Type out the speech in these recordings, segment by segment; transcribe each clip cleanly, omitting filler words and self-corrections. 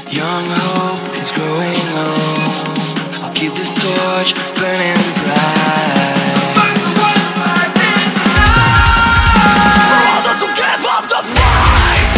Young hope is growing old. I'll keep this torch burning bright. For all those who give up the fight.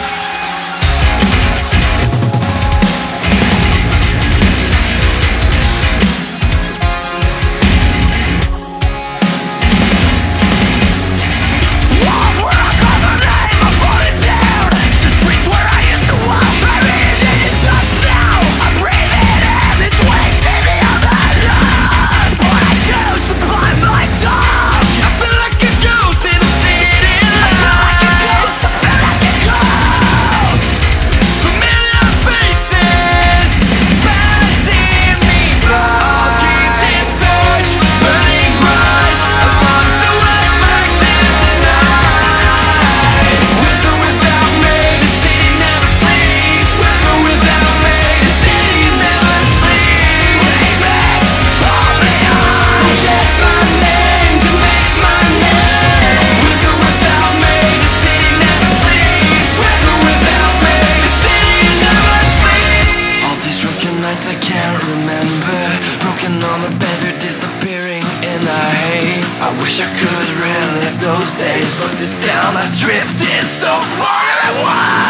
Walls where I call the name, I'm falling down. The streets where I used to walk, buried in dust now. I'm breathing in the twisting me on the lungs. But I choose to bite my tongue. I feel like a ghost in the city lights. I feel like a ghost. Familiar faces passing me by. I'll keep this torch burning bright amongst the white flags in the night. With or without me, the city never sleeps. With or without me, the city never sleeps. Leave it all behind. Forget my name to make my name. With or without me, the city never sleeps. With or without me, the city never sleeps. All these drunken nights I can't remember. Broken on the bed, they're disappearing in the haze. I wish I could relive those days, but this town has drifted so far away.